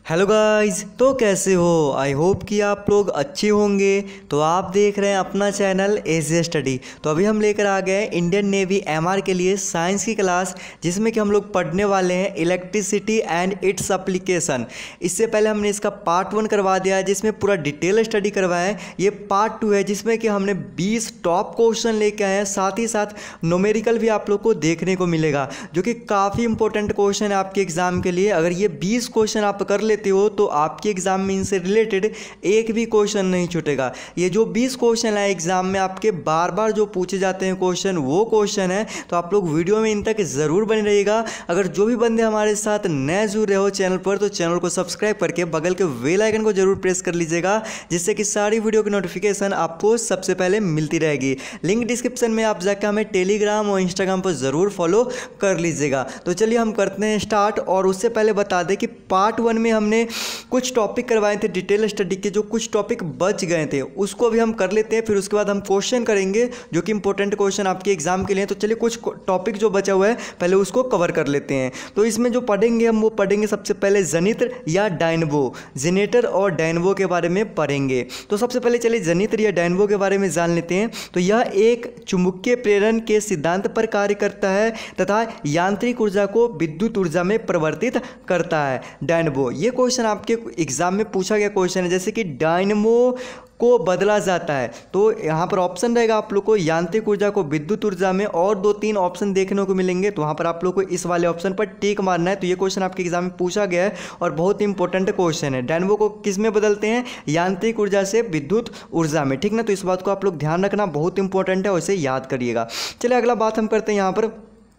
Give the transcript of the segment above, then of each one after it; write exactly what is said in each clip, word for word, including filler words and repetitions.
Hello guys, तो कैसे हो। आई होप कि आप लोग अच्छे होंगे। तो आप देख रहे हैं अपना चैनल एजे स्टडी। तो अभी हम लेकर आ गए इंडियन नेवी एमआर के लिए साइंस की क्लास, जिसमें कि हम लोग पढ़ने वाले हैं इलेक्ट्रिसिटी एंड इट्स एप्लीकेशन। इससे पहले हमने इसका पार्ट वन करवा दिया है, जिसमें पूरा डिटेल स्टडी करवाया है। ये पार्ट टू है, जिसमें कि हमने बीस टॉप क्वेश्चन लेके आए हैं। साथ ही साथ न्यूमेरिकल भी आप लोग को देखने को मिलेगा, जो कि काफ़ी इंपॉर्टेंट क्वेश्चन है आपके एग्जाम के लिए। अगर ये बीस क्वेश्चन आप कर लेते हो तो आपके एग्जाम में इनसे रिलेटेड एक भी क्वेश्चन नहीं छूटेगा। ये जो बीस क्वेश्चन है एग्जाम में आपके बार बार जो पूछे जाते हैं क्वेश्चन, वो क्वेश्चन है। तो आप लोग वीडियो में इन तक जरूर बने रहिएगा। अगर जो भी बंदे हमारे साथ नए जुड़ रहे हो चैनल पर, तो चैनल को सब्सक्राइब करके बगल के बेल आइकन को जरूर प्रेस कर लीजिएगा, जिससे कि सारी वीडियो की नोटिफिकेशन आपको सबसे पहले मिलती रहेगी। लिंक डिस्क्रिप्शन में आप जाकर हमें टेलीग्राम और इंस्टाग्राम पर जरूर फॉलो कर लीजिएगा। तो चलिए हम करते हैं स्टार्ट। और उससे पहले बता दें कि पार्ट वन में हमने कुछ टॉपिक करवाए थे डिटेल स्टडी के, जो कुछ टॉपिक बच गए थे उसको भी हम कर लेते हैं। फिर उसके बाद हम क्वेश्चन करेंगे जो कि इंपॉर्टेंट क्वेश्चन आपके एग्जाम के लिए। तो चलिए कुछ टॉपिक जो बचा हुआ है पहले उसको कवर कर लेते हैं। तो इसमें जो पढ़ेंगे हम वो पढ़ेंगे सबसे पहले जनित्र या डायनवो, जेनेटर और डायनवो के बारे में पढ़ेंगे। तो सबसे पहले चलिए जनित्र या डायनवो के बारे में जान लेते हैं। तो यह एक चुंबकीय प्रेरण के सिद्धांत पर कार्य करता है तथा यांत्रिक ऊर्जा को विद्युत ऊर्जा में परिवर्तित करता है। डायनवो, ये क्वेश्चन आपके एग्जाम में पूछा गया क्वेश्चन है, जैसे कि डायनमो को बदला जाता है। तो यहाँ पर ऑप्शन रहेगा आप लोग को यांत्रिक ऊर्जा को विद्युत ऊर्जा में, और दो तीन ऑप्शन देखने को मिलेंगे। तो वहाँ पर आप लोग को इस वाले ऑप्शन पर टिक मारना है। तो ये क्वेश्चन आपके एग्जाम में पूछा गया है और बहुत इंपॉर्टेंट क्वेश्चन है। डायनमो को किस में बदलते हैं? यांत्रिक ऊर्जा से विद्युत ऊर्जा में, ठीक ना। तो इस बात को आप लोग ध्यान रखना, बहुत इंपॉर्टेंट है और इसे याद करिएगा। चलिए अगला बात हम करते हैं यहाँ पर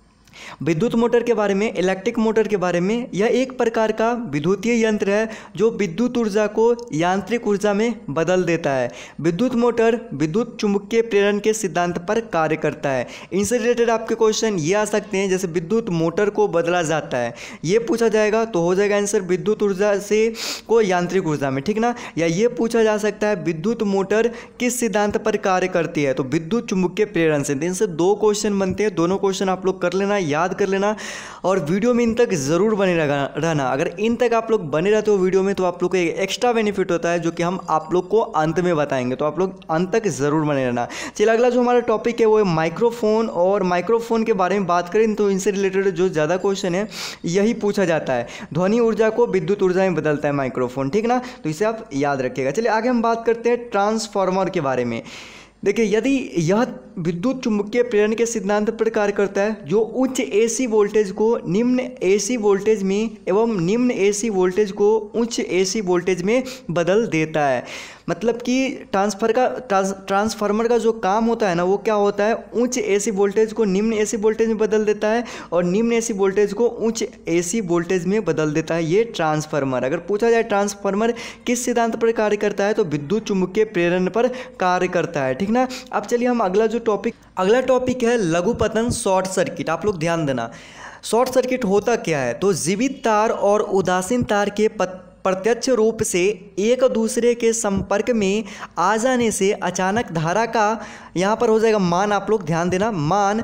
विद्युत मोटर के बारे में, इलेक्ट्रिक मोटर के बारे में। यह एक प्रकार का विद्युतीय यंत्र है जो विद्युत ऊर्जा को यांत्रिक ऊर्जा में बदल देता है। विद्युत मोटर विद्युत चुंबकीय प्रेरण के सिद्धांत पर कार्य करता है। इनसे रिलेटेड आपके क्वेश्चन ये आ सकते हैं, जैसे विद्युत मोटर को बदला जाता है, ये पूछा जाएगा तो हो जाएगा आंसर विद्युत ऊर्जा से को यांत्रिक ऊर्जा में, ठीक ना। या ये पूछा जा सकता है विद्युत मोटर किस सिद्धांत पर कार्य करती है, तो विद्युत चुंबकीय प्रेरण से। इनसे दो क्वेश्चन बनते हैं, दोनों क्वेश्चन आप लोग कर लेना, याद कर लेना, और वीडियो में इन तक जरूर बने रहना। अगर इन तक आप लोग बने रहते हो वीडियो में, तो आप लोग को एक एक्स्ट्रा बेनिफिट होता है, जो कि हम आप लोग को अंत में बताएंगे। तो आप लोग अंत तक जरूर बने रहना। चलिए अगला जो हमारा टॉपिक है वो है माइक्रोफोन। और माइक्रोफोन के बारे में बात करें तो इनसे रिलेटेड जो ज़्यादा क्वेश्चन है यही पूछा जाता है। ध्वनि ऊर्जा को विद्युत ऊर्जा में बदलता है माइक्रोफोन, ठीक ना। तो इसे आप याद रखिएगा। चलिए आगे हम बात करते हैं ट्रांसफार्मर के बारे में। देखिए, यदि यह विद्युत चुंबकीय प्रेरण के सिद्धांत पर कार्य करता है, जो उच्च एसी वोल्टेज को निम्न एसी वोल्टेज में एवं निम्न एसी वोल्टेज को उच्च एसी वोल्टेज में बदल देता है। मतलब कि ट्रांसफर का ट्रांसफार्मर का जो काम होता है ना, वो क्या होता है, उच्च एसी वोल्टेज को निम्न एसी वोल्टेज में बदल देता है और निम्न एसी वोल्टेज को उच्च एसी वोल्टेज में बदल देता है ये ट्रांसफार्मर। अगर पूछा जाए ट्रांसफार्मर किस सिद्धांत पर कार्य करता है, तो विद्युत चुंबकीय प्रेरण पर कार्य करता है, ठीक ना। अब चलिए हम अगला जो टॉपिक अगला टॉपिक है लघुपतन शॉर्ट सर्किट। आप लोग ध्यान देना, शॉर्ट सर्किट होता क्या है। तो जीवित तार और उदासीन तार के पत प्रत्यक्ष रूप से एक दूसरे के संपर्क में आ जाने से अचानक धारा का यहाँ पर हो जाएगा मान, आप लोग ध्यान देना, मान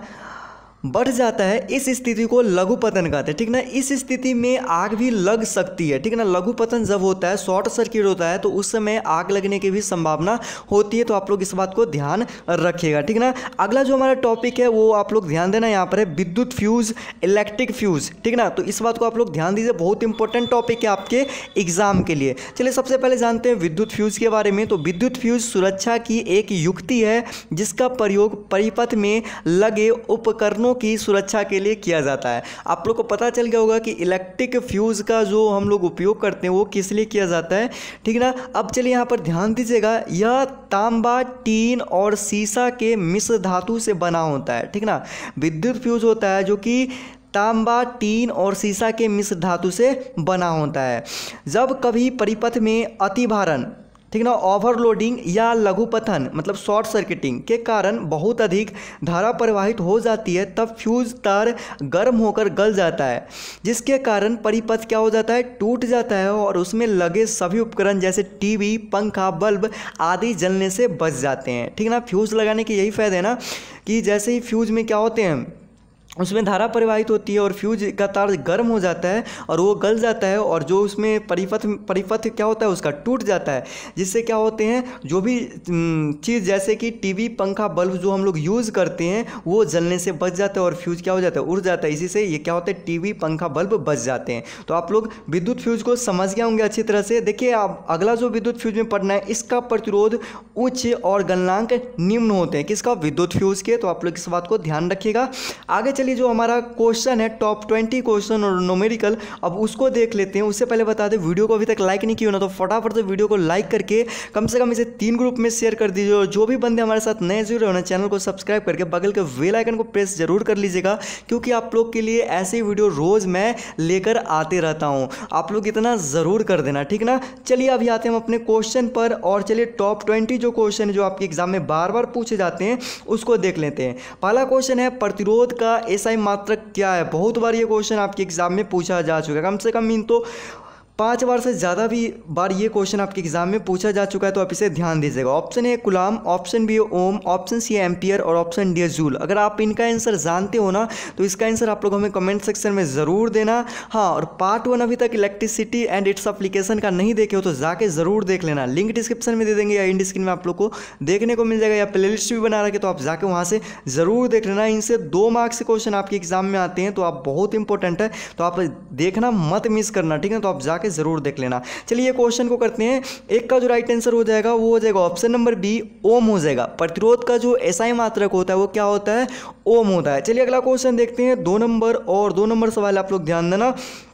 बढ़ जाता है। इस स्थिति को लघुपतन कहते हैं, ठीक ना। इस स्थिति में आग भी लग सकती है, ठीक ना। लघुपतन जब होता है, शॉर्ट सर्किट होता है, तो उस समय आग लगने की भी संभावना होती है। तो आप लोग इस बात को ध्यान रखिएगा, ठीक ना। अगला जो हमारा टॉपिक है वो आप लोग ध्यान देना, यहाँ पर है विद्युत फ्यूज, इलेक्ट्रिक फ्यूज, ठीक ना। तो इस बात को आप लोग ध्यान दीजिए, बहुत इंपॉर्टेंट टॉपिक है आपके एग्जाम के लिए। चलिए सबसे पहले जानते हैं विद्युत फ्यूज के बारे में। तो विद्युत फ्यूज सुरक्षा की एक युक्ति है, जिसका प्रयोग परिपथ में लगे उपकरणों की सुरक्षा के लिए किया जाता है। आप लोग को पता चल गया होगा कि इलेक्ट्रिक फ्यूज का जो हम लोग उपयोग करते हैं वो किस लिए किया जाता है, ठीक ना। अब चलिए यहाँ पर ध्यान दीजिएगा, यह तांबा, टीन और सीसा के मिश्र धातु से बना होता है, ठीक ना। विद्युत फ्यूज होता है जो कि तांबा, टीन और सीसा के मिश्र धातु से बना होता है। जब कभी परिपथ में अतिभारण, ठीक ना, ओवरलोडिंग या लघुपतन मतलब शॉर्ट सर्किटिंग के कारण बहुत अधिक धारा प्रवाहित हो जाती है, तब फ्यूज तार गर्म होकर गल जाता है, जिसके कारण परिपथ क्या हो जाता है, टूट जाता है और उसमें लगे सभी उपकरण जैसे टीवी, पंखा, बल्ब आदि जलने से बच जाते हैं, ठीक ना। फ्यूज लगाने के यही फायदे हैं ना, कि जैसे ही फ्यूज में क्या होते हैं, उसमें धारा प्रवाहित होती है और फ्यूज का तार गर्म हो जाता है और वो गल जाता है और जो उसमें परिपथ परिपथ क्या होता है उसका टूट जाता है, जिससे क्या होते हैं जो भी चीज़ जैसे कि टीवी पंखा बल्ब जो हम लोग यूज़ करते हैं वो जलने से बच जाता है और फ्यूज क्या हो जाता है उड़ जाता है। इसी से ये क्या होता है टीवी पंखा बल्ब बच जाते हैं। तो आप लोग विद्युत फ्यूज को समझ गए होंगे अच्छी तरह से। देखिए आप अगला जो विद्युत फ्यूज में पढ़ना है इसका प्रतिरोध उच्च और गलनांक निम्न होते हैं, किसका, विद्युत फ्यूज के। तो आप लोग इस बात को ध्यान रखिएगा। आगे चलिए जो हमारा क्वेश्चन है टॉप ट्वेंटी क्वेश्चन और न्यूमेरिकल, अब उसको देख लेते हैं। उससे पहले बता दें वीडियो को अभी तक लाइक नहीं किया ना तो फटाफट से वीडियो को लाइक करके कम से कम इसे तीन ग्रुप में शेयर कर दीजिए और जो भी बंदे हमारे साथ नए जुड़े हो ना चैनल को सब्सक्राइब करके बगल के बेल आइकन को प्रेस जरूर कर लीजिएगा, क्योंकि आप लोग के लिए ऐसे वीडियो रोज मैं लेकर आते रहता हूं। आप लोग इतना जरूर कर देना, ठीक ना। चलिए अभी आते हैं हम अपने क्वेश्चन पर और चलिए टॉप ट्वेंटी जो क्वेश्चन है जो आपके एग्जाम में बार बार पूछे जाते हैं उसको देख लेते हैं। पहला क्वेश्चन है प्रतिरोध का एसआई मात्रक क्या है। बहुत बार ये क्वेश्चन आपके एग्जाम में पूछा जा चुका है, कम से कम इन तो पांच बार से ज़्यादा भी बार ये क्वेश्चन आपके एग्जाम में पूछा जा चुका है, तो आप इसे ध्यान दीजिएगा। Option A coulomb, option B ohm, option C ampere और ऑप्शन डी जूल। अगर आप इनका आंसर जानते हो ना तो इसका आंसर आप लोग हमें कमेंट सेक्शन में ज़रूर देना। हाँ, और पार्ट वन अभी तक इलेक्ट्रिसिटी एंड इट्स एप्लीकेशन का नहीं देखे हो तो जाके ज़रूर देख लेना। लिंक डिस्क्रिप्शन में दे देंगे या इंड स्क्रीन में आप लोग को देखने को मिल जाएगा, या प्ले लिस्ट भी बना रखे तो आप जाके वहाँ से ज़रूर देख लेना। इनसे दो मार्क्स के क्वेश्चन आपके एग्जाम में आते हैं, तो आप बहुत इंपॉर्टेंट है, तो आप देखना मत मिस करना, ठीक है। तो आप जाके ज़रूर देख लेना। चलिए क्वेश्चन को करते हैं। एक का जो राइट आंसर हो जाएगा वो हो जाएगा ऑप्शन नंबर बी, ओम हो जाएगा। प्रतिरोध का जो एसआई मात्रक होता है वो क्या होता है, ओम होता है। चलिए अगला क्वेश्चन देखते हैं। दो नंबर और दो नंबर सवाल आप लोग ध्यान देना।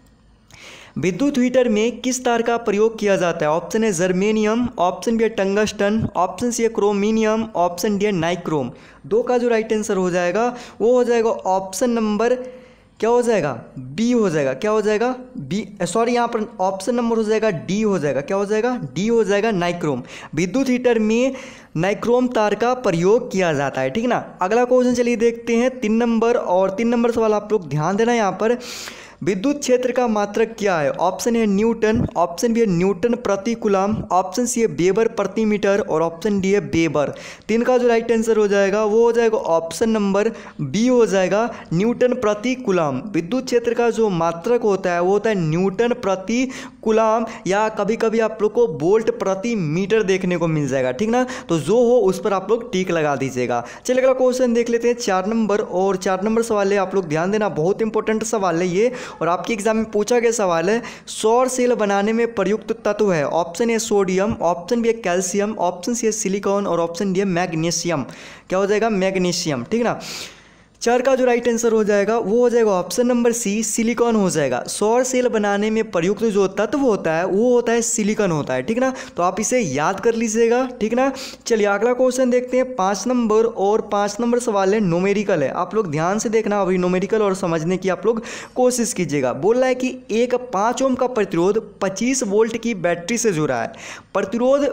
विद्युत हीटर में किस तार का प्रयोग किया जाता है। ऑप्शन है जर्मेनियम, ऑप्शन बी है टंगस्टन, ऑप्शन सी है क्रोमिनियम, ऑप्शन डी है नाइक्रोम। दो का जो राइट आंसर हो जाएगा वो हो जाएगा ऑप्शन नंबर क्या हो जाएगा, बी हो जाएगा। क्या हो जाएगा, बी, सॉरी यहाँ पर ऑप्शन नंबर हो जाएगा डी हो जाएगा। क्या हो जाएगा, डी हो जाएगा, नाइक्रोम। विद्युत हीटर में नाइक्रोम तार का प्रयोग किया जाता है, ठीक ना। अगला क्वेश्चन चलिए देखते हैं। तीन नंबर और तीन नंबर सवाल आप लोग ध्यान देना। यहाँ पर विद्युत क्षेत्र का मात्रक क्या है। ऑप्शन है न्यूटन, ऑप्शन बी है न्यूटन प्रति कूलम, ऑप्शन सी है वेबर प्रति मीटर और ऑप्शन डी है वेबर। तीन का जो राइट आंसर हो जाएगा वो हो जाएगा ऑप्शन नंबर बी हो जाएगा, न्यूटन प्रति कूलम। विद्युत क्षेत्र का जो मात्रक होता है वो होता है न्यूटन प्रति कूलम, या कभी कभी आप लोग को वोल्ट प्रति मीटर देखने को मिल जाएगा, ठीक ना। तो जो हो उस पर आप लोग टिक लगा दीजिएगा। चलिए अगला क्वेश्चन देख लेते हैं। चार नंबर और चार नंबर सवाल है, आप लोग ध्यान देना, बहुत इंपॉर्टेंट सवाल है ये और आपके एग्जाम में पूछा गया सवाल है। सौर सेल बनाने में प्रयुक्त तत्व है। Option A sodium, option B है कैल्शियम, ऑप्शन सी है सिलिकॉन और ऑप्शन डी है मैग्नीशियम। क्या हो जाएगा, मैग्नीशियम, ठीक ना। चार का जो राइट आंसर हो जाएगा वो हो जाएगा ऑप्शन नंबर सी, सिलिकॉन हो जाएगा। सौर सेल बनाने में प्रयुक्त जो तत्व होता है वो होता है सिलिकॉन होता है, ठीक ना। तो आप इसे याद कर लीजिएगा, ठीक ना। चलिए अगला क्वेश्चन देखते हैं। पाँच नंबर और पाँच नंबर सवाल है न्यूमेरिकल है, आप लोग ध्यान से देखना अभी न्यूमेरिकल और समझने की आप लोग कोशिश कीजिएगा। बोल रहा है कि एक पाँच ओम का प्रतिरोध पच्चीस वोल्ट की बैटरी से जुड़ा है। प्रतिरोध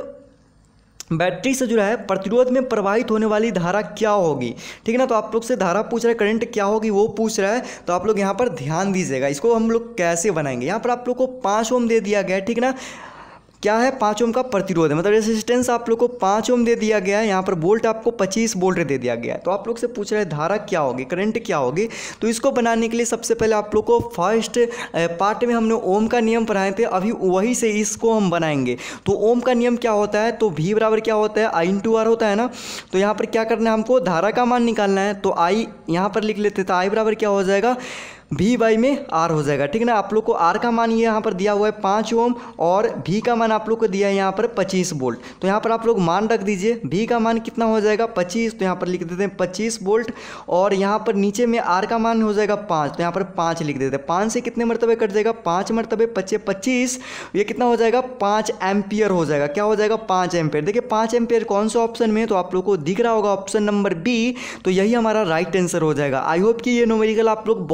बैटरी से जुड़ा है, प्रतिरोध में प्रवाहित होने वाली धारा क्या होगी, ठीक है ना। तो आप लोग से धारा पूछ रहा है, करंट क्या होगी वो पूछ रहा है, तो आप लोग यहाँ पर ध्यान दीजिएगा। इसको हम लोग कैसे बनाएंगे, यहाँ पर आप लोग को पाँच ओम दे दिया गया है, ठीक ना। क्या है, पाँच ओम का प्रतिरोध है, मतलब रेजिस्टेंस आप लोग को पाँच ओम दे दिया गया है। यहाँ पर वोल्ट आपको पच्चीस वोल्ट दे दिया गया है। तो आप लोग से पूछ रहे हैं धारा क्या होगी, करंट क्या होगी। तो इसको बनाने के लिए सबसे पहले आप लोग को फर्स्ट पार्ट में हमने ओम का नियम पढ़ाए थे, अभी वही से इसको हम बनाएंगे। तो ओम का नियम क्या होता है, तो भी बराबर क्या होता है, आई इंटू आर होता है ना। तो यहाँ पर क्या करना है, हमको धारा का मान निकालना है। तो आई यहाँ पर लिख लेते, तो आई बराबर क्या हो जाएगा, भी बाई में आर हो जाएगा, ठीक है ना। आप लोग को आर का मान ये यहाँ पर दिया हुआ है पाँच ओम और भी का मान आप लोग को दिया है यहाँ पर पच्चीस वोल्ट। तो यहाँ पर आप लोग मान रख दीजिए, भी का मान कितना हो जाएगा पच्चीस, तो यहाँ पर लिख देते हैं पच्चीस वोल्ट और यहाँ पर नीचे में आर का मान हो जाएगा पाँच, तो यहाँ पर पाँच लिख देते हैं। पाँच से कितने मरतबे कट जाएगा, पाँच मरतबे पच्चीस पच्चीस, ये कितना हो जाएगा, पाँच एम्पियर हो जाएगा। क्या हो जाएगा, पाँच एम्पियर। देखिए पाँच एम्पियर कौन सा ऑप्शन में, तो आप लोग को दिख रहा होगा ऑप्शन नंबर बी, तो यही हमारा राइट आंसर हो जाएगा। आई होप कि ये न्यूमेरिकल आप लोग बहुत बढ़िया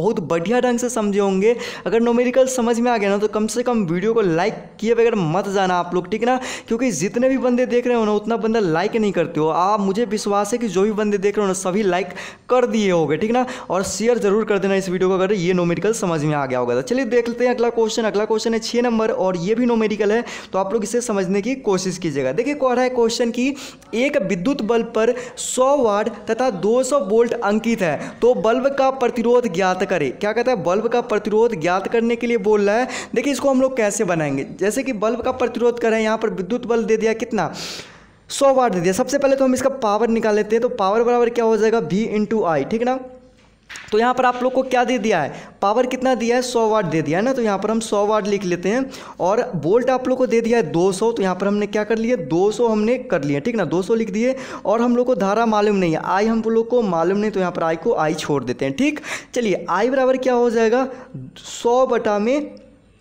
बढ़िया ढंग से समझे होंगे। अगर न्यूमेरिकल समझ में आ गया ना तो कम से कम वीडियो को लाइक किए बगैर मत जाना आप लोग, ठीक है ना, क्योंकि जितने भी बंदे देख रहे हो ना उतना बंदा लाइक नहीं करते हो आप। मुझे विश्वास है कि जो भी बंदे देख रहे हो ना सभी लाइक कर दिए होंगे, ठीक ना, और शेयर जरूर कर देना इस वीडियो को अगर ये न्यूमेरिकल समझ में आ गया होगा। तो चलिए देख लेते हैं अगला क्वेश्चन। अगला क्वेश्चन है छः नंबर और ये भी न्यूमेरिकल है, तो आप लोग इसे समझने की कोशिश कीजिएगा। देखिए कह रहा है क्वेश्चन की एक विद्युत बल्ब पर सौ वाट तथा दो सौ वोल्ट अंकित है, तो बल्ब का प्रतिरोध ज्ञात करें। क्या कहता है, बल्ब का प्रतिरोध ज्ञात करने के लिए बोल रहा है। देखिए इसको हम लोग कैसे बनाएंगे, जैसे कि बल्ब का प्रतिरोध करें, यहाँ पर विद्युत बल्ब दे दिया कितना, सौ वाट दे दिया। सबसे पहले तो हम इसका पावर निकाल लेते हैं, तो पावर बराबर क्या हो जाएगा, वी इंटू आई, ठीक है ना। तो यहाँ पर आप लोग को क्या दे दिया है, पावर कितना दिया है, सौ वाट दे दिया है ना, तो यहाँ पर हम सौ वाट लिख लेते हैं। और वोल्ट आप लोग को दे दिया है दो सौ, तो यहाँ पर हमने क्या कर लिया, दो सौ हमने कर लिया, ठीक ना, दो सौ लिख दिए। और हम लोग को धारा मालूम नहीं है, आई हम लोग को मालूम नहीं, तो यहाँ पर आई को आई छोड़ देते हैं, ठीक। चलिए आई बराबर क्या हो जाएगा, सौ बटा में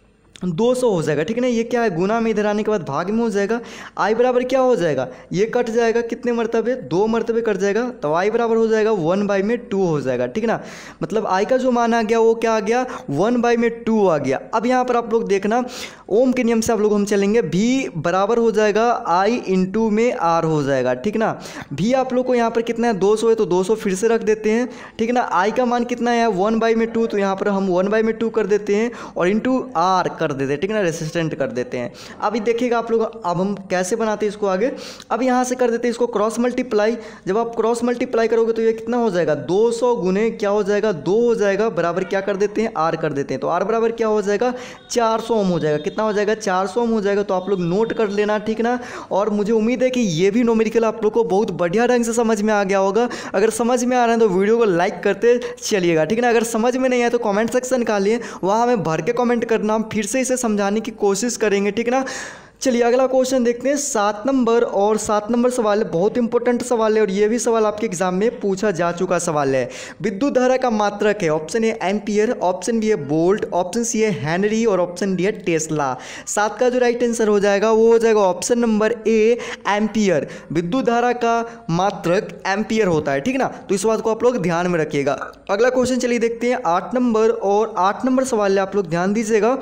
दो सौ हो जाएगा, ठीक है ना। ये क्या है, गुना में इधर आने के बाद भाग में हो जाएगा। आई बराबर क्या हो जाएगा, ये कट जाएगा, कितने मरतबे, दो मरतबे कट जाएगा, तो आई बराबर हो जाएगा वन बाई में टू हो जाएगा, ठीक है ना। मतलब आई का जो मान आ गया वो क्या आ गया, वन बाई में टू आ गया। अब यहाँ पर आप लोग देखना ओम के नियम से आप लोग हम चलेंगे, भी बराबर हो जाएगा आई इंटू में आर हो जाएगा, ठीक ना। भी आप लोग को यहाँ पर कितना है, दो सौ है, तो दो सौ फिर से रख देते हैं, ठीक है ना। आई का मान कितना है, वन बाई में टू, तो यहाँ पर हम वन बाई में टू कर देते हैं और इंटू आर कर देते हैं, ठीक ना, रेसिस्टेंट कर देते हैं। अभी देखिएगा आप लोग, अब हम कैसे बनाते हैं इसको आगे। अब यहाँ से कर देते हैं इसको क्रॉस मल्टीप्लाई। जब आप क्रॉस मल्टीप्लाई करोगे तो ये कितना हो जाएगा, दो सौ गुने क्या हो जाएगा, दो हो जाएगा, बराबर क्या कर देते हैं, आर कर देते हैं। तो आर बराबर क्या हो जाएगा, चार सौ ओम हो जाएगा। कितना हो जाएगा, चार सौ ओम हो जाएगा। तो आप लोग नोट कर लेना, ठीक ना। और मुझे उम्मीद है कि ये भी न्यूमेरिकल आप लोग को बहुत बढ़िया ढंग से समझ में आ गया होगा। अगर समझ में आ रहा है तो वीडियो को लाइक करते चलिएगा, ठीक ना। अगर समझ में नहीं आया तो कमेंट सेक्शन निकालिए, वहाँ हमें भर के कमेंट करना, हम फिर से इसे समझाने की कोशिश करेंगे, ठीक ना। चलिए अगला क्वेश्चन देखते हैं, सात नंबर। और सात नंबर सवाल है, बहुत इंपॉर्टेंट सवाल है और ये भी सवाल आपके एग्जाम में पूछा जा चुका सवाल है। विद्युत धारा का मात्रक है, option A ampere, option B है वोल्ट, ऑप्शन सी है हेनरी और ऑप्शन डी है टेस्ला। सात का जो राइट आंसर हो जाएगा वो हो जाएगा ऑप्शन नंबर ए एम्पियर। विद्युत धारा का मात्रक एम्पियर होता है, ठीक ना। तो इस बात को आप लोग ध्यान में रखिएगा। अगला क्वेश्चन चलिए देखते हैं, आठ नंबर। और आठ नंबर सवाल है, आप लोग ध्यान दीजिएगा।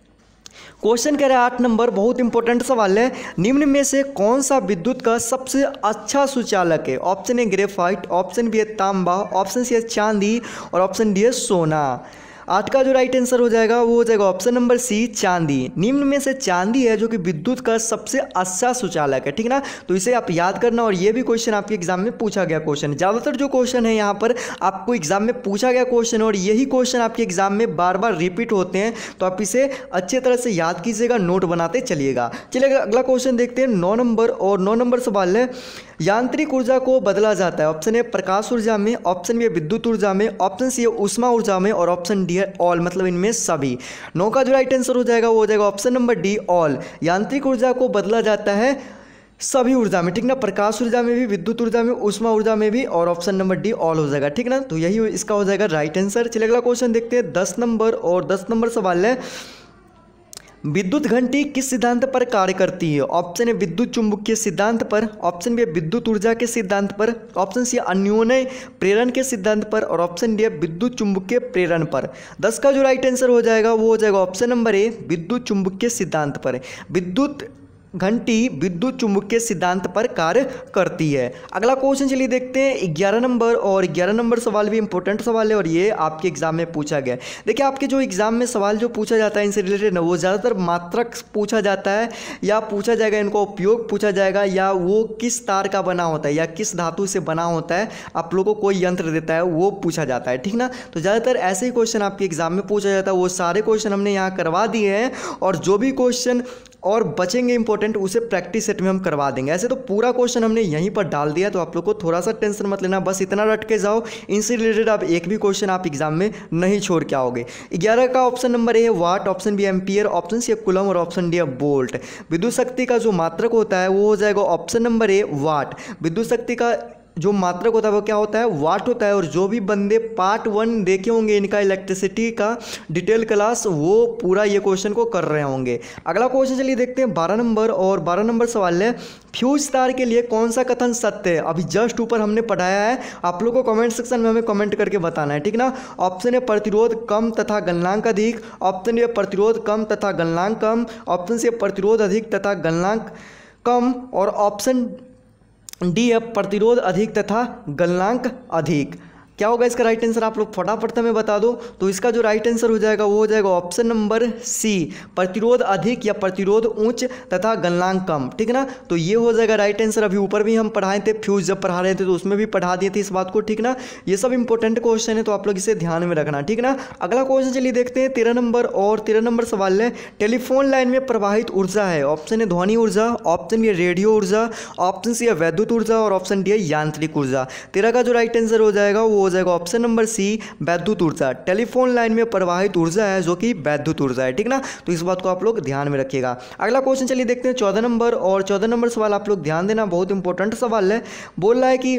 क्वेश्चन कह रहा है आठ नंबर, बहुत इंपॉर्टेंट सवाल है। निम्न में से कौन सा विद्युत का सबसे अच्छा सुचालक है, option A graphite, option B है तांबा, ऑप्शन सी है चांदी और ऑप्शन डी है सोना। आठ का जो राइट आंसर हो जाएगा वो हो जाएगा ऑप्शन नंबर सी चांदी। निम्न में से चांदी है जो कि विद्युत का सबसे अच्छा सुचालक है, ठीक ना। तो इसे आप याद करना। और ये भी क्वेश्चन आपके एग्जाम में पूछा गया क्वेश्चन, ज़्यादातर जो क्वेश्चन है यहाँ पर आपको एग्जाम में पूछा गया क्वेश्चन और यही क्वेश्चन आपके एग्जाम में बार बार रिपीट होते हैं। तो आप इसे अच्छे तरह से याद कीजिएगा, नोट बनाते चलिएगा। चलिए अगला क्वेश्चन देखते हैं, नौ नंबर। और नौ नंबर सवाल है, यांत्रिक ऊर्जा को बदला जाता है, ऑप्शन ए प्रकाश ऊर्जा में, ऑप्शन बी विद्युत ऊर्जा में, ऑप्शन सी ऊष्मा ऊर्जा में और ऑप्शन डी है ऑल, मतलब इनमें सभी। नौ का जो राइट आंसर हो जाएगा वो हो जाएगा ऑप्शन नंबर डी ऑल। यांत्रिक ऊर्जा को बदला जाता है सभी ऊर्जा में, ठीक ना, प्रकाश ऊर्जा में भी, विद्युत ऊर्जा में, ऊष्मा ऊर्जा में भी और ऑप्शन नंबर डी ऑल हो जाएगा, ठीक ना। तो यही इसका हो जाएगा राइट आंसर। चलिए अगला क्वेश्चन देखते हैं, दस नंबर। और दस नंबर सवाल है, विद्युत घंटी किस सिद्धांत पर कार्य करती है, ऑप्शन ए विद्युत चुंबकीय सिद्धांत पर, ऑप्शन बी विद्युत ऊर्जा के सिद्धांत पर, ऑप्शन सी अन्योन्य प्रेरण के सिद्धांत पर और ऑप्शन डी विद्युत चुंबकीय प्रेरण पर। दस का जो राइट आंसर हो जाएगा वो हो जाएगा ऑप्शन नंबर ए विद्युत चुंबकीय सिद्धांत पर। विद्युत घंटी विद्युत चुंबकीय सिद्धांत पर कार्य करती है। अगला क्वेश्चन चलिए देखते हैं, ग्यारह नंबर। और ग्यारह नंबर सवाल भी इंपॉर्टेंट सवाल है और ये आपके एग्जाम में पूछा गया है। देखिए आपके जो एग्जाम में सवाल जो पूछा जाता है इनसे रिलेटेड ना, वो ज़्यादातर मात्रक पूछा जाता है या पूछा जाएगा, इनका उपयोग पूछा जाएगा, या वो किस तार का बना होता है या किस धातु से बना होता है, आप लोगों को कोई यंत्र देता है वो पूछा जाता है, ठीक ना। तो ज़्यादातर ऐसे ही क्वेश्चन आपके एग्जाम में पूछा जाता है। वो सारे क्वेश्चन हमने यहाँ करवा दिए हैं और जो भी क्वेश्चन और बचेंगे इंपॉर्टेंट उसे प्रैक्टिस सेट में हम करवा देंगे। ऐसे तो पूरा क्वेश्चन हमने यहीं पर डाल दिया, तो आप लोग को थोड़ा सा टेंशन मत लेना, बस इतना रट के जाओ, इनसे रिलेटेड आप एक भी क्वेश्चन आप एग्जाम में नहीं छोड़ के आओगे। ग्यारह का ऑप्शन नंबर ए है watt, option B ampere, option C है कूलम और ऑप्शन डी है वोल्ट। विद्युत शक्ति का जो मात्रक होता है वो हो जाएगा ऑप्शन नंबर ए वाट। विद्युत शक्ति का जो मात्रक होता है वो क्या होता है, वाट होता है। और जो भी बंदे पार्ट वन देखे होंगे इनका इलेक्ट्रिसिटी का डिटेल क्लास, वो पूरा ये क्वेश्चन को कर रहे होंगे। अगला क्वेश्चन चलिए देखते हैं बारह नंबर, और बारह नंबर सवाल है फ्यूज तार के लिए कौन सा कथन सत्य है। अभी जस्ट ऊपर हमने पढ़ाया है, आप लोगों को कमेंट सेक्शन में हमें कमेंट करके बताना है, ठीक ना। ऑप्शन ए प्रतिरोध कम तथा गलनांक अधिक, ऑप्शन ए प्रतिरोध कम तथा गलनांक कम, ऑप्शन सी प्रतिरोध अधिक तथा गलनांक कम, और ऑप्शन डी है प्रतिरोध अधिक तथा गलनांक अधिक। क्या होगा इसका राइट आंसर, आप लोग फटाफट हमें बता दो। तो इसका जो राइट आंसर हो जाएगा वो हो जाएगा ऑप्शन नंबर सी, प्रतिरोध अधिक या प्रतिरोध उच्च तथा गलनांक कम, ठीक है ना। तो ये हो जाएगा राइट आंसर। अभी ऊपर भी हम पढ़ाए थे, फ्यूज जब पढ़ा रहे थे तो उसमें भी पढ़ा दिए थे इस बात को, ठीक ना। ये सब इंपॉर्टेंट क्वेश्चन है तो आप लोग इसे ध्यान में रखना, ठीक ना। अगला क्वेश्चन चलिए देखते हैं तेरह नंबर, और तेरह नंबर सवाल है टेलीफोन लाइन में प्रवाहित ऊर्जा है। ऑप्शन है ध्वनि ऊर्जा, ऑप्शन बी है रेडियो ऊर्जा, ऑप्शन सी है वैद्युत ऊर्जा, और ऑप्शन डी है यांत्रिक ऊर्जा। तेरह का जो राइट आंसर हो जाएगा वो हो जाएगा ऑप्शन नंबर सी, वैद्युत ऊर्जा। टेलीफोन लाइन में प्रवाहित ऊर्जा है जो कि वैद्युत ऊर्जा है, ठीक ना। तो इस बात को आप लोग ध्यान में रखिएगा। अगला क्वेश्चन चलिए देखते हैं चौदह नंबर, और चौदह नंबर सवाल आप लोग ध्यान देना, बहुत इंपॉर्टेंट सवाल है। बोल रहा है कि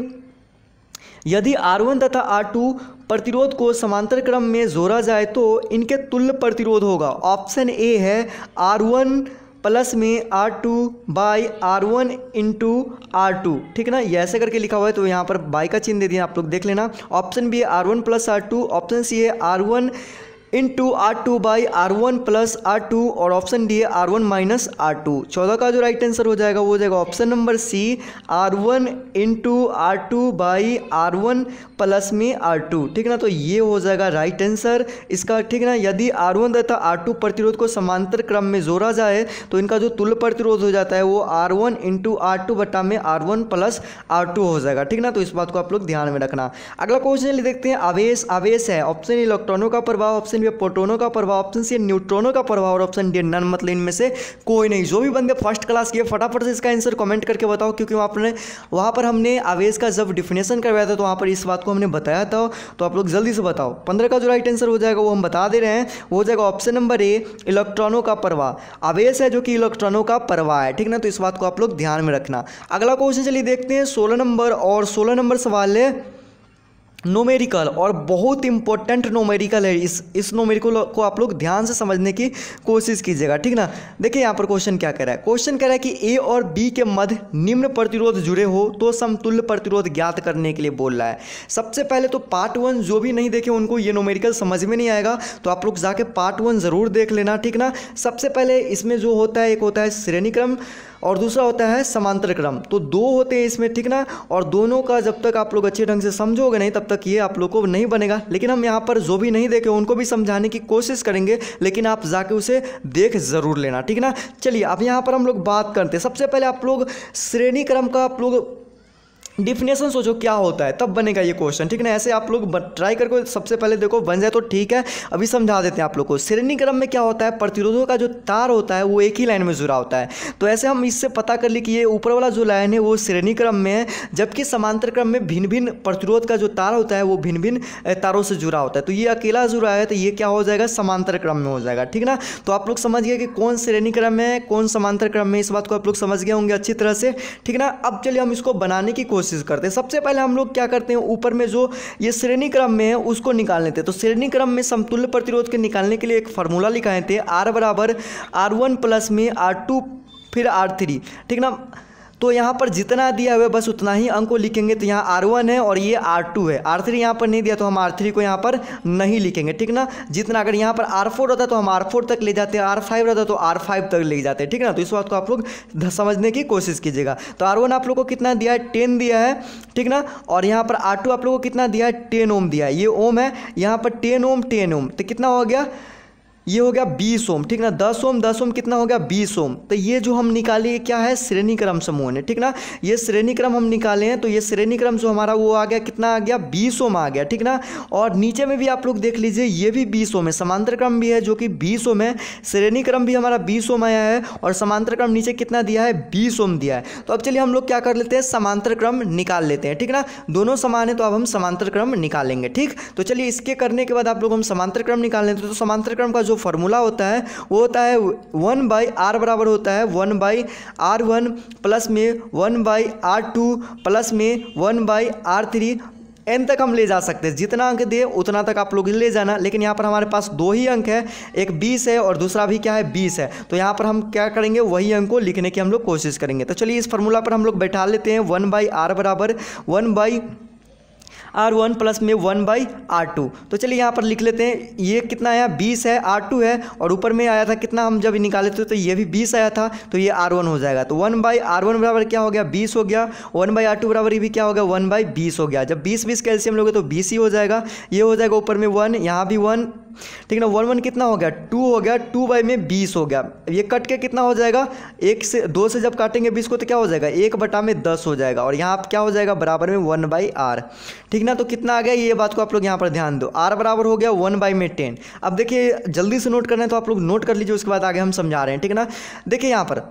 यदि आर वन तथा आर टू प्रतिरोध को समांतर क्रम में जोड़ा जाए तो इनके तुल्य प्रतिरोध होगा। ऑप्शन ए है आर वन प्लस में R two by R one into R two, ठीक है ना। ये ऐसे करके लिखा हुआ है तो यहाँ पर बाई का चिन्ह दे दिया, आप लोग देख लेना। ऑप्शन बी है R one plus R two, option C है R one into R two by R one plus R two, और ऑप्शन डी है R one minus R two. चौदह का जो राइट आंसर हो जाएगा वो हो जाएगा option number C, R one into R two by R one plus में आर टू, ठीक है ना। तो ये हो जाएगा राइट आंसर इसका, ठीक है ना। यदि आर वन तथा आर टू प्रतिरोध को समांतर क्रम में जोड़ा जाए तो इनका जो तुल्य प्रतिरोध हो जाता है वो R one into R two बटा में R one plus R two हो जाएगा, ठीक ना। तो इस बात को आप लोग ध्यान में रखना। अगला क्वेश्चन देखते हैं आवेश। आवेश है ऑप्शन इलेक्ट्रॉनों का प्रभाव, ऑप्शन बी प्रोटोनों का प्रभाव, ऑप्शन सी न्यूट्रॉनों का प्रभाव, और ऑप्शन डी नन, मतलब इनमें से कोई नहीं। जो भी बंदे फर्स्ट क्लास किए फटाफट से इसका आंसर कमेंट करके बताओ, क्योंकि वहाँ पर वहाँ पर हमने आवेश का जब डिफिनेशन करवाया था तो वहाँ पर इस बात को हमने बताया था। तो आप लोग जल्दी से बताओ। पंद्रह का जो राइट आंसर हो जाएगा वो हम बता दे रहे हैं, वो हो जाएगा ऑप्शन नंबर ए, इलेक्ट्रॉनों का प्रवाह। आवेश है जो कि इलेक्ट्रॉनों का प्रवाह है, ठीक ना। तो इस बात को आप लोग ध्यान में रखना। अगला क्वेश्चन चलिए देखते हैं सोलह नंबर, और सोलह नंबर सवाल है नोमेरिकल, और बहुत इंपॉर्टेंट नोमेरिकल है। इस इस नोमेरिकल को आप लोग ध्यान से समझने की कोशिश कीजिएगा, ठीक ना। देखिए यहाँ पर क्वेश्चन क्या कह रहा है। क्वेश्चन कह रहा है कि ए और बी के मध्य निम्न प्रतिरोध जुड़े हो तो समतुल्य प्रतिरोध ज्ञात करने के लिए बोल रहा है। सबसे पहले तो पार्ट वन जो भी नहीं देखे उनको ये नोमेरिकल समझ में नहीं आएगा, तो आप लोग जाके पार्ट वन ज़रूर देख लेना, ठीक ना। सबसे पहले इसमें जो होता है, एक होता है श्रेणी क्रम और दूसरा होता है समांतर क्रम। तो दो होते हैं इसमें, ठीक ना। और दोनों का जब तक आप लोग अच्छे ढंग से समझोगे नहीं तब तक ये आप लोग को नहीं बनेगा। लेकिन हम यहाँ पर जो भी नहीं देखे उनको भी समझाने की कोशिश करेंगे, लेकिन आप जाके उसे देख ज़रूर लेना, ठीक ना। चलिए अब यहाँ पर हम लोग बात करते हैं। सबसे पहले आप लोग श्रेणी क्रम का आप लोग डिफिनेशन सोचो क्या होता है, तब बनेगा ये क्वेश्चन, ठीक है ना। ऐसे आप लोग ट्राई करके सबसे पहले देखो, बन जाए तो ठीक है। अभी समझा देते हैं आप लोग को। श्रेणी क्रम में क्या होता है, प्रतिरोधों का जो तार होता है वो एक ही लाइन में जुड़ा होता है। तो ऐसे हम इससे पता कर ली कि ये ऊपर वाला जो लाइन है वो श्रेणी क्रम में है, जबकि समांतर क्रम में भिन्न भिन्न प्रतिरोध का जो तार होता है वो भिन्न भिन्न तारों से जुड़ा होता है। तो ये अकेला जुड़ा है तो ये क्या हो जाएगा, समांतर क्रम में हो जाएगा, ठीक ना। तो आप लोग समझ गए कि कौन श्रेणी क्रम में है कौन समांतर क्रम में, इस बात को आप लोग समझ गए होंगे अच्छी तरह से, ठीक ना। अब चलिए हम इसको बनाने की कोशिश करते हैं। सबसे पहले हम लोग क्या करते हैं, ऊपर में जो ये श्रेणी क्रम में है उसको निकाल लेते हैं। तो श्रेणी क्रम में समतुल्य प्रतिरोध के निकालने के लिए एक फार्मूला लिखाए थे, आर बराबर आर वन प्लस में आर टू फिर आर थ्री, ठीक ना। तो यहाँ पर जितना दिया हुआ है बस उतना ही अंक को लिखेंगे। तो यहाँ आर वन है और ये आर टू है, आर थ्री यहाँ पर नहीं दिया तो हम आर थ्री को यहाँ पर नहीं लिखेंगे, ठीक ना। जितना अगर यहाँ पर आर फोर होता तो हम आर फोर तक ले जाते हैं, आर फाइव रहता तो आर फाइव तक ले जाते हैं, ठीक ना। तो इस बात को आप लोग समझने की कोशिश कीजिएगा। तो आर वन आप लोग को कितना दिया है, टेन दिया है, ठीक ना। और यहाँ पर आर टू आप लोग को कितना दिया है, टेन ओम दिया है। ये ओम है, यहाँ पर टेन ओम टेन ओम, तो कितना हो गया, ये हो गया बीस ओम, ठीक ना। दस ओम दस ओम कितना हो गया, बीस ओम। तो ये जो हम निकाले क्या है, श्रेणी क्रम समूह ने, ठीक ना। ये श्रेणी क्रम हम निकाले हैं, तो ये श्रेणी क्रम जो हमारा वो आ गया, कितना आ गया, बीस ओम आ गया, ठीक ना। और नीचे में भी आप लोग देख लीजिए ये भी बीस ओम है, समांतर क्रम भी है जो कि बीस ओम है, श्रेणी क्रम भी हमारा बीस ओम आया है, और समांतर क्रम नीचे कितना दिया है, बीस ओम दिया है। तो अब चलिए हम लोग क्या कर लेते हैं, समांतर क्रम निकाल लेते हैं, ठीक ना। दोनों समान है तो अब हम समांतर क्रम निकालेंगे, ठीक। तो चलिए इसके करने के बाद आप लोग हम समांतर क्रम निकाल लेते हैं। तो समांतर क्रम का जो फार्मूला होता है वो होता है वन बाई आर बराबर होता है one by R one plus में one by R two plus में one by R three, N तक हम ले जा सकते हैं, जितना अंक दे उतना तक आप लोग ले जाना। लेकिन यहाँ पर हमारे पास दो ही अंक है, एक बीस है और दूसरा भी क्या है बीस है, तो यहाँ पर हम क्या करेंगे वही अंक को लिखने की हम लोग कोशिश करेंगे। तो चलिए इस फार्मूला पर हम लोग बैठा लेते हैं वन बाई आर बराबर one by R one plus में वन बाई आर टू। तो चलिए यहाँ पर लिख लेते हैं, ये कितना आया बीस है, आर टू है और ऊपर में आया था कितना, हम जब निकाले थे तो ये भी बीस आया था, तो ये आर वन हो जाएगा। तो वन बाई आर वन बराबर क्या हो गया बीस हो गया, वन बाई आर टू बराबर ये भी क्या हो गया वन बाई बीस हो गया। जब बीस बीस कैल्शियम लोगे तो बीस ही हो जाएगा, ये हो जाएगा ऊपर में वन, यहाँ भी वन, ठीक ना। वन वन कितना हो गया टू हो गया, टू बाई में बीस हो गया, ये कट के कितना हो जाएगा एक से दो से जब काटेंगे बीस को तो क्या हो जाएगा एक बटा में दस हो जाएगा और यहाँ क्या हो जाएगा बराबर में वन बाई आर, ठीक ना। तो कितना आ गया ये बात को आप लोग यहाँ पर ध्यान दो, आर बराबर हो गया वन बाई में टेन। अब देखिए जल्दी से नोट करना है तो आप लोग नोट कर लीजिए, उसके बाद आगे हम समझा रहे हैं, ठीक ना। देखिए यहाँ पर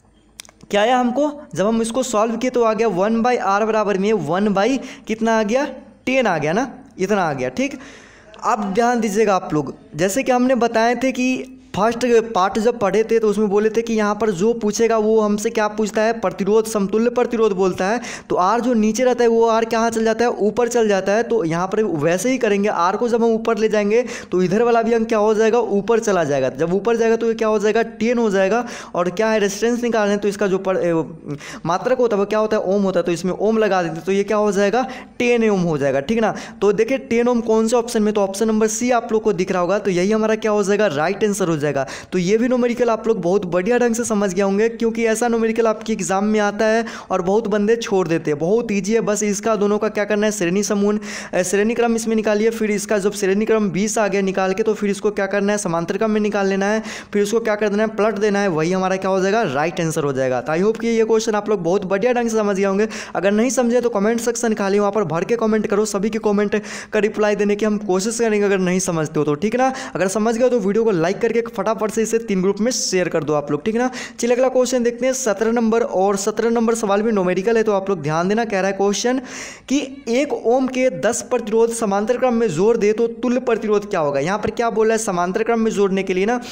क्या आया हमको, जब हम इसको सॉल्व किए तो आ गया वन बाई आर बराबर में वन बाई कितना आ गया टेन आ गया ना, इतना आ गया, ठीक। अब ध्यान दीजिएगा आप लोग, जैसे कि हमने बताए थे कि फर्स्ट पार्ट जब पढ़े थे तो उसमें बोले थे कि यहाँ पर जो पूछेगा वो हमसे क्या पूछता है प्रतिरोध, समतुल्य प्रतिरोध बोलता है। तो आर जो नीचे रहता है वो आर कहाँ चल जाता है ऊपर चल जाता है, तो यहाँ पर वैसे ही करेंगे, आर को जब हम ऊपर ले जाएंगे तो इधर वाला भी अंक क्या हो जाएगा ऊपर चला जाएगा, जब ऊपर जाएगा तो ये क्या हो जाएगा टेन हो जाएगा। और क्या है रेजिस्टेंस निकालने तो इसका जो पर, मात्रक होता है वो क्या होता है ओम होता है, तो इसमें ओम लगा देते तो ये क्या हो जाएगा टेन ओम हो जाएगा, ठीक ना। तो देखिए टेन ओम कौन से ऑप्शन में, तो ऑप्शन नंबर सी आप लोग को दिख रहा होगा, तो यही हमारा क्या हो जाएगा राइट आंसर हो जाएगा। तो ये भी न्यूमेरिकल आप लोग बहुत बढ़िया ढंग से समझ गए होंगे, क्योंकि ऐसा न्यूमेरिकल आपके एग्जाम में आता है और बहुत बंदे छोड़ देते हैं, बहुत ईजी है। बस इसका दोनों का क्या करना है श्रेणी समूह श्रेणी क्रम इसमें निकालिए, फिर इसका जब श्रेणी क्रम बीस आ गया निकाल के तो फिर इसको क्या करना है समांतर क्रम में निकाल लेना है, फिर उसको क्या कर देना है पलट देना है, वही हमारा क्या हो जाएगा राइट आंसर हो जाएगा। तो आई होप कि ये क्वेश्चन आप लोग बहुत बढ़िया ढंग से समझ गए होंगे। अगर नहीं समझे तो कमेंट सेक्शन खाली वहाँ पर भर के कमेंट करो, सभी के कमेंट का रिप्लाई देने की हम कोशिश करेंगे अगर नहीं समझते हो तो, ठीक ना। अगर समझ गए तो वीडियो को लाइक करके फटाफट से इसे तीन ग्रुप में शेयर कर दो आप लोग, ठीक ना। चलिए अगला क्वेश्चन देखते हैं सत्रह नंबर, और सत्रह नंबर सवाल भी न्यूमेरिकल है तो आप लोग ध्यान देना। कह रहा है क्वेश्चन कि एक ओम के दस प्रतिरोध समांतर क्रम में जोड़ दे तो तुल्य प्रतिरोध क्या होगा। यहाँ पर क्या बोल रहा है समांतर क्रम में जोड़ने के लिए ना,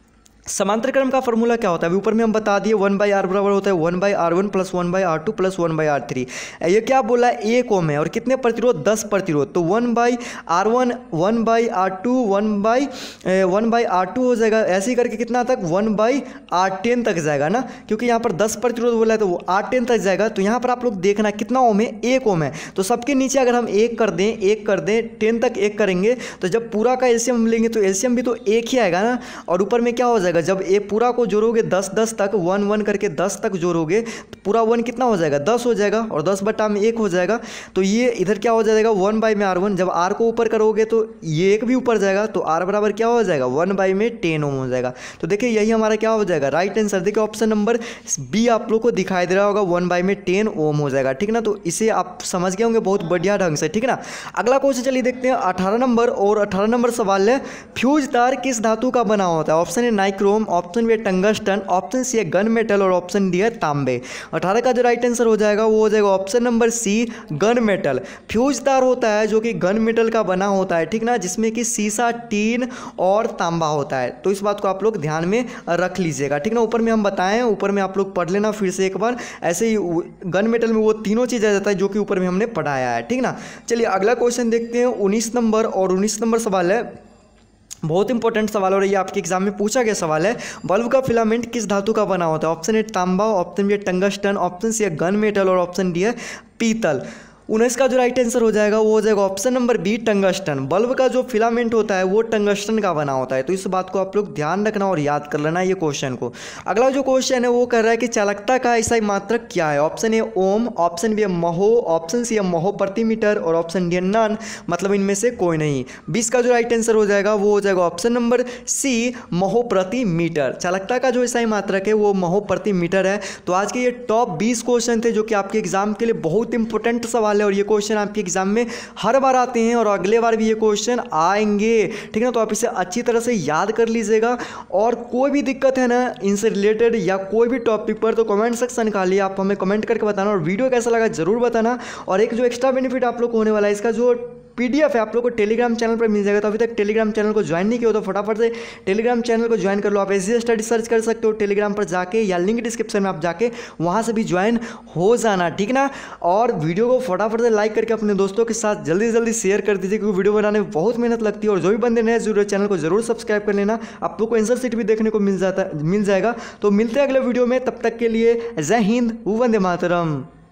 समांतर क्रम का फॉर्मूला क्या होता है ऊपर में हम बता दिए, वन बाई आर बराबर होता है one by R one plus one by R two plus one by R three. ये क्या बोला है एक ओम है और कितने प्रतिरोध दस प्रतिरोध, तो one by R one one by R two one by one by R two हो जाएगा, ऐसे ही करके कितना तक वन बाई आर टेन तक जाएगा ना, क्योंकि यहाँ पर दस प्रतिरोध बोला है तो वो आर टेन तक जाएगा। तो यहाँ पर आप लोग देखना कितना ओम है एक ओम है, तो सबके नीचे अगर हम एक कर दें एक कर दें टेन तक एक करेंगे तो जब पूरा का एलसीएम हम लेंगे तो एलसीएम भी तो एक ही आएगा ना, और ऊपर में क्या हो जाएगा जब ये पूरा को जोड़ोगे दस दस तक वन वन करके दस तक जोड़ोगे तो पूरा वन कितना हो जाएगा दस हो जाएगा और दस बटा में एक हो जाएगा। तो ये इधर क्या हो जाएगा वन बाई में आर वन, जब आर को ऊपर करोगे तो ये एक भी ऊपर जाएगा तो आर बराबर क्या हो जाएगा वन बाई में टेन ओम हो जाएगा। तो देखिए यही हमारा क्या हो जाएगा राइट आंसर। देखिए ऑप्शन नंबर बी आप लोग को दिखाई दे रहा होगा वन बाई में टेन ओम हो जाएगा, ठीक ना। तो इसे आप समझ गए होंगे बहुत बढ़िया ढंग से, ठीक है ना। अगला क्वेश्चन चलिए देखते हैं अठारह नंबर, और अठारह नंबर सवाल है फ्यूज तार किस धातु का बना होता है। ऑप्शन है nichrome, option B tungsten, option C है गन मेटल और ऑप्शन डी है तांबे। अठारह का जो राइट आंसर हो जाएगा वो हो जाएगा option number C gun metal. Fuse तार होता है जो कि गन मेटल का बना होता है, ठीक ना, जिसमें कि सीसा टीन और तांबा होता है। तो इस बात को आप लोग ध्यान में रख लीजिएगा, ठीक ना। ऊपर में हम बताएं, ऊपर में आप लोग पढ़ लेना फिर से एक बार, ऐसे ही गन मेटल में वो तीनों चीज़ आ जाता है जो कि ऊपर में हमने पढ़ाया है, ठीक ना। चलिए अगला क्वेश्चन देखते हैं उन्नीस नंबर, और उन्नीस नंबर सवाल है बहुत इंपॉर्टेंट सवाल, और ये आपके एग्जाम में पूछा गया सवाल है। बल्ब का फिलामेंट किस धातु का बना होता है। ऑप्शन ए तांबा, option B tungsten, option C है गन मेटल और ऑप्शन डी है पीतल। उन्नीस का जो राइट आंसर हो जाएगा वो हो जाएगा option number B tungsten. Bulb का जो फिलामेंट होता है वो टंगस्टन का बना होता है। तो इस बात को आप लोग ध्यान रखना और याद कर लेना ये क्वेश्चन को। अगला जो क्वेश्चन है वो कह रहा है कि चालकता का ऐसा मात्रक क्या है। Option A ohm, option B है महो, ऑप्शन सी है महो प्रति मीटर और ऑप्शन डी है नन, मतलब इनमें से कोई नहीं। बीस का जो राइट आंसर हो जाएगा वो हो जाएगा ऑप्शन नंबर सी महो प्रति मीटर। चालकता का जो ऐसा मात्रक है वो महो प्रति मीटर है। तो आज के ये टॉप बीस क्वेश्चन थे जो कि आपके एग्जाम के लिए बहुत इंपॉर्टेंट सवाल है, और ये क्वेश्चन आपके एग्जाम में हर बार आते हैं और अगले बार भी ये क्वेश्चन आएंगे, ठीक है। तो आप इसे अच्छी तरह से याद कर लीजिएगा, और कोई भी दिक्कत है ना इनसे रिलेटेड या कोई भी टॉपिक पर तो कमेंट सेक्शन खाली आप हमें कमेंट करके बताना, और वीडियो कैसा लगा जरूर बताना। और एक जो एक्स्ट्रा बेनिफिट आप लोग को होने वाला है, इसका जो पीडीएफ है आप लोग को टेलीग्राम चैनल पर मिल जाएगा। तो अभी तक टेलीग्राम चैनल को ज्वाइन नहीं किया हो तो फटाफट से टेलीग्राम चैनल को ज्वाइन कर लो। आप एसजी स्टडी सर्च कर सकते हो टेलीग्राम पर जाके, या लिंक डिस्क्रिप्शन में आप जाके वहाँ से भी ज्वाइन हो जाना, ठीक ना। और वीडियो को फटाफट से लाइक करके अपने दोस्तों के साथ जल्दी जल्दी शेयर कर दीजिए, क्योंकि वीडियो बनाने में बहुत मेहनत लगती है। और जो भी बंदे नए जुड़े चैनल को जरूर सब्सक्राइब कर लेना, आप लोग को आंसर शीट भी देखने को मिल जाता मिल जाएगा। तो मिलते हैं अगले वीडियो में, तब तक के लिए जय हिंद, वंदे मातरम।